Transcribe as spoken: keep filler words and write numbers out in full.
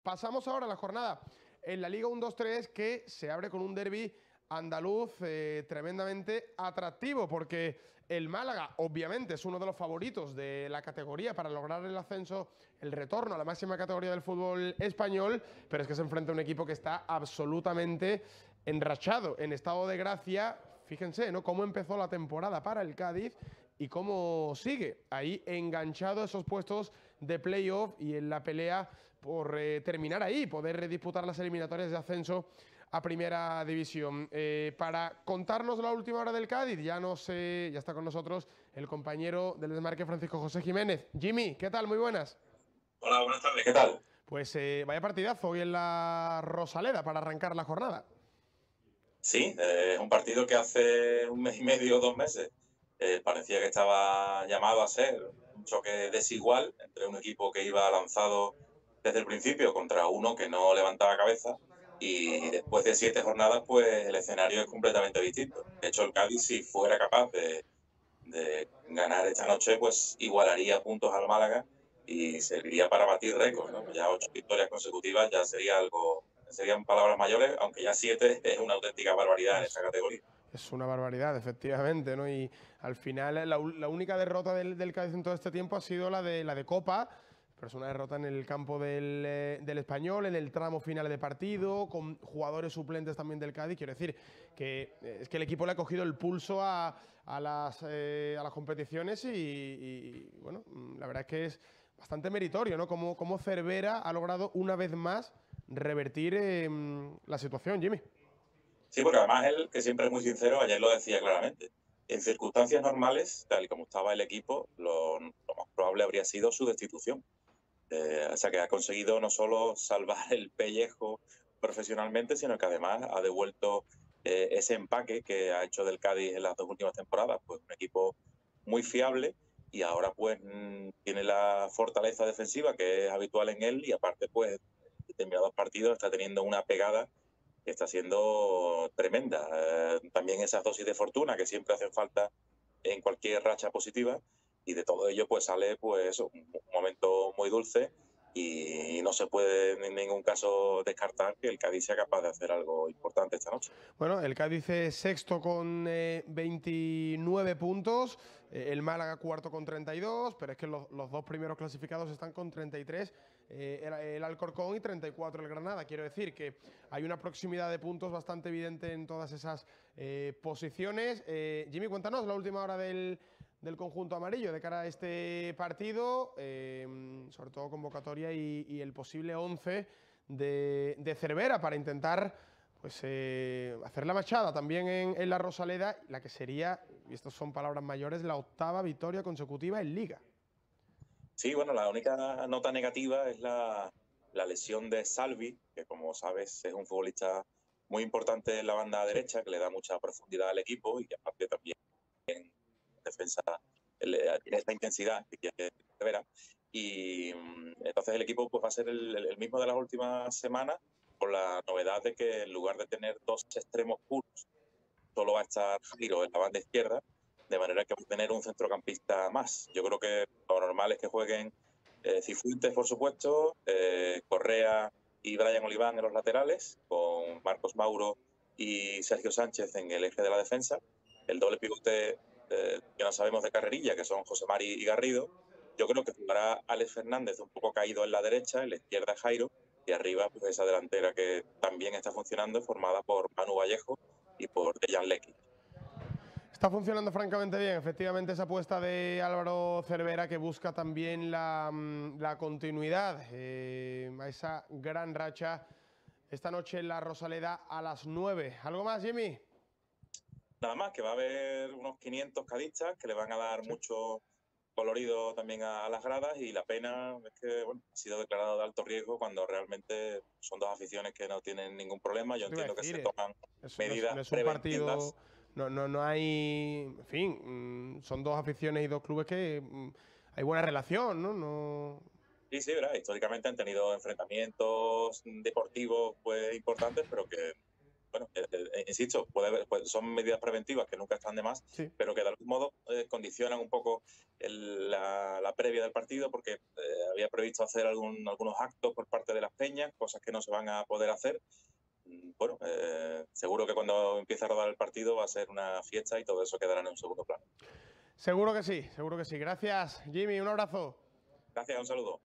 Pasamos ahora a la jornada en la Liga uno dos tres, que se abre con un derbi andaluz eh, tremendamente atractivo, porque el Málaga obviamente es uno de los favoritos de la categoría para lograr el ascenso, el retorno a la máxima categoría del fútbol español, pero es que se enfrenta a un equipo que está absolutamente enrachado, en estado de gracia. Fíjense, ¿no?, cómo empezó la temporada para el Cádiz y cómo sigue ahí enganchado a esos puestos de playoff y en la pelea por eh, terminar ahí, poder disputar las eliminatorias de ascenso a Primera División. Eh, para contarnos la última hora del Cádiz, ya no sé, ya está con nosotros el compañero del Desmarque, Francisco José Jiménez. Jimmy, ¿qué tal? Muy buenas. Hola, buenas tardes, ¿qué tal? Pues eh, vaya partidazo hoy en la Rosaleda para arrancar la jornada. Sí, eh, es un partido que hace un mes y medio, dos meses, eh, parecía que estaba llamado a ser un choque desigual entre un equipo que iba lanzado desde el principio contra uno que no levantaba cabeza, y después de siete jornadas, pues el escenario es completamente distinto. De hecho, el Cádiz, si fuera capaz de, de ganar esta noche, pues igualaría puntos al Málaga y serviría para batir récords, ¿no? Ya ocho victorias consecutivas ya sería algo, serían palabras mayores, aunque ya siete es una auténtica barbaridad en esta categoría. Es una barbaridad, efectivamente, ¿no? Y al final la, la única derrota del, del Cádiz en todo este tiempo ha sido la de, la de Copa, pero es una derrota en el campo del, eh, del Español, en el tramo final de partido, con jugadores suplentes también del Cádiz. Quiero decir que eh, es que el equipo le ha cogido el pulso a, a, las, eh, a las competiciones y, y, bueno, la verdad es que es bastante meritorio, ¿no? Como, como Cervera ha logrado una vez más revertir eh, la situación, Jimmy. Sí, porque además él, que siempre es muy sincero, ayer lo decía claramente. En circunstancias normales, tal y como estaba el equipo, lo, lo más probable habría sido su destitución. Eh, o sea que ha conseguido no solo salvar el pellejo profesionalmente, sino que además ha devuelto eh, ese empaque que ha hecho del Cádiz en las dos últimas temporadas. Pues un equipo muy fiable, y ahora pues mmm, tiene la fortaleza defensiva que es habitual en él, y aparte pues en determinados partidos está teniendo una pegada que está siendo tremenda. Eh, también esas dosis de fortuna que siempre hacen falta en cualquier racha positiva, y de todo ello pues sale pues eso, un momento muy dulce, y no se puede en ningún caso descartar que el Cádiz sea capaz de hacer algo importante esta noche. Bueno, el Cádiz es sexto con eh, veintinueve puntos, eh, el Málaga cuarto con treinta y dos, pero es que los, los dos primeros clasificados están con treinta y tres, eh, el, el Alcorcón, y treinta y cuatro el Granada. Quiero decir que hay una proximidad de puntos bastante evidente en todas esas eh, posiciones. Eh, Jimmy, cuéntanos la última hora del, del conjunto amarillo de cara a este partido, eh, sobre todo convocatoria y, y el posible once de, de Cervera para intentar pues eh, hacer la machada también en, en la Rosaleda, la que sería, y estas son palabras mayores, la octava victoria consecutiva en Liga. Sí, bueno, la única nota negativa es la, la lesión de Salvi, que como sabes es un futbolista muy importante en la banda derecha, que le da mucha profundidad al equipo, y que aparte también en defensa tiene esta intensidad que quiere ver. Y entonces el equipo pues va a ser el, el mismo de las últimas semanas, con la novedad de que en lugar de tener dos extremos puros, solo va a estar Jairo en la banda izquierda, de manera que va a tener un centrocampista más. Yo creo que lo normal es que jueguen eh, Cifuentes, por supuesto, eh, Correa y Brian Oliván en los laterales, con Marcos Mauro y Sergio Sánchez en el eje de la defensa. El doble pivote eh, que no sabemos de carrerilla, que son José Mari y Garrido. Yo creo que jugará Alex Fernández un poco caído en la derecha, en la izquierda Jairo, y arriba pues esa delantera que también está funcionando, formada por Manu Vallejo y por Dejan Lekic. Está funcionando francamente bien, efectivamente, esa apuesta de Álvaro Cervera, que busca también la, la continuidad eh, a esa gran racha esta noche en la Rosaleda a las nueve. ¿Algo más, Jimmy? Nada más, que va a haber unos quinientos cadistas que le van a dar sí. mucho colorido también a, a las gradas, y la pena es que bueno, ha sido declarado de alto riesgo cuando realmente son dos aficiones que no tienen ningún problema. Yo entiendo decir, que se toman es, medidas no es, no es preventivas. Un partido, no, no, no hay, en fin, son dos aficiones y dos clubes que hay buena relación, ¿no? no Sí, sí, ¿verdad? Históricamente han tenido enfrentamientos deportivos pues importantes, pero que bueno, eh, eh, insisto, puede haber, pues son medidas preventivas que nunca están de más, Sí. pero que de algún modo eh, condicionan un poco el, la, la previa del partido, porque eh, había previsto hacer algún, algunos actos por parte de las peñas, cosas que no se van a poder hacer. Bueno, eh, seguro que cuando empiece a rodar el partido va a ser una fiesta y todo eso quedará en un segundo plano. Seguro que sí, seguro que sí. Gracias, Jimmy, un abrazo. Gracias, un saludo.